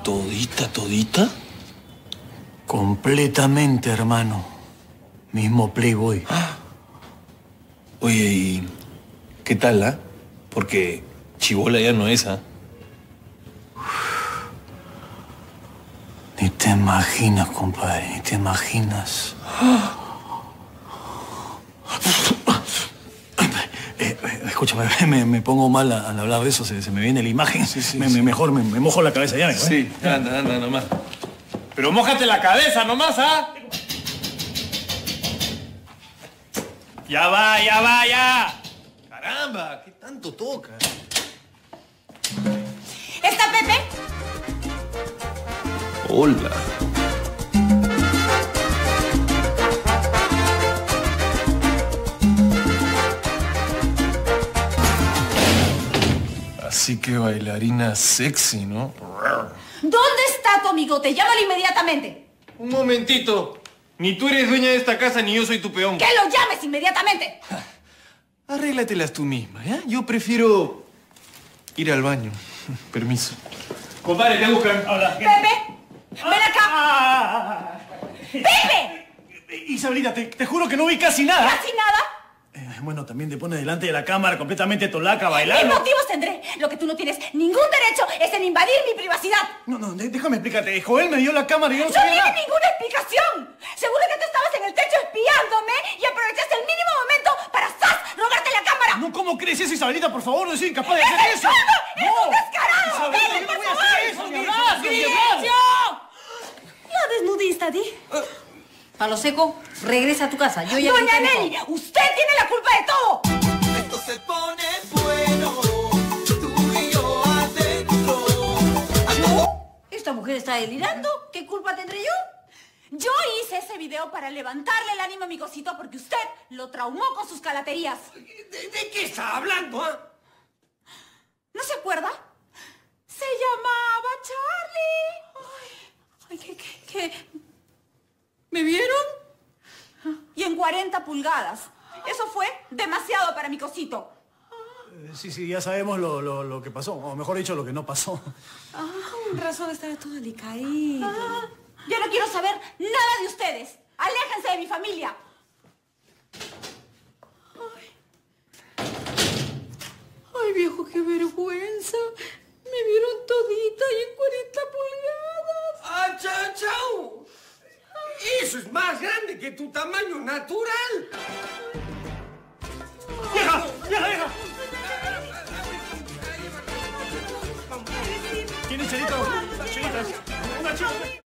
¿Todita, todita? Completamente, hermano. Mismo Playboy. Oye, ¿y qué tal, ah? Porque chibola ya no es, ¿ah? Ni te imaginas, compadre, ni te imaginas. Escúchame, me pongo mal al hablar de eso, se me viene la imagen. Sí. Mejor me mojo la cabeza ya, Sí, anda nomás. Pero mójate la cabeza nomás, ¿ah? Ya va. Caramba, ¿qué tanto toca? ¿Está Pepe? Hola. Así que bailarina sexy, ¿no? ¿Dónde está tu amigote? Llámalo inmediatamente. Un momentito. Ni tú eres dueña de esta casa, ni yo soy tu peón. ¡Que lo llames inmediatamente! Arréglatelas tú misma, ¿ya? Yo prefiero ir al baño. Permiso. Compadre, te buscan. Hola. ¡Pepe! ¡Ven acá! ¡Pepe! Isabelita, te juro que no vi casi nada. ¿Casi nada? Bueno, también te pones delante de la cámara completamente tolaca ¿Qué bailando. motivos tendré? Lo que tú no tienes ningún derecho es en invadir mi privacidad. No, déjame explicarte. Joel me dio la cámara y yo no ¡No sabía tiene nada. ninguna explicación! Seguro que tú estabas en el techo espiándome y aprovechaste el mínimo momento para ¡zas! ¡Robarte la cámara! No, ¿cómo crees eso, Isabelita? Por favor, no soy incapaz de ¡Es hacer el eso. todo! ¡Es un descarado! Isabelita, ¡Pepe, yo no por voy a favor! hacer eso, ni hablar, ni hablar. ¡Silencio! La desnudista, Di. Palo seco, regresa a tu casa. Yo ya ¡Doña limpié Nelly! todo. ¡Usted tiene la culpa de todo! Esto se pone bueno, tú y yo adentro. ¿Esta mujer está delirando? ¿Qué culpa tendré yo? Yo hice ese video para levantarle el ánimo a mi cosito porque usted lo traumó con sus calaterías. ¿De qué está hablando, ah? ¿No se acuerda? Se llamaba Charlie. Ay, ¿qué? ¿Me vieron? Y en 40 pulgadas. Eso fue demasiado para mi cosito. Sí, ya sabemos lo que pasó. O mejor dicho, lo que no pasó. Con razón estaba todo alicaído. Yo no quiero saber nada de ustedes. Aléjense de mi familia. Ay, viejo, qué vergüenza. Me vieron todita y en 40 pulgadas. ¡Ah, chau! Eso es más grande que tu tamaño natural. ¡Vieja! ¿Quién es Chelito? Chelita. Una chica.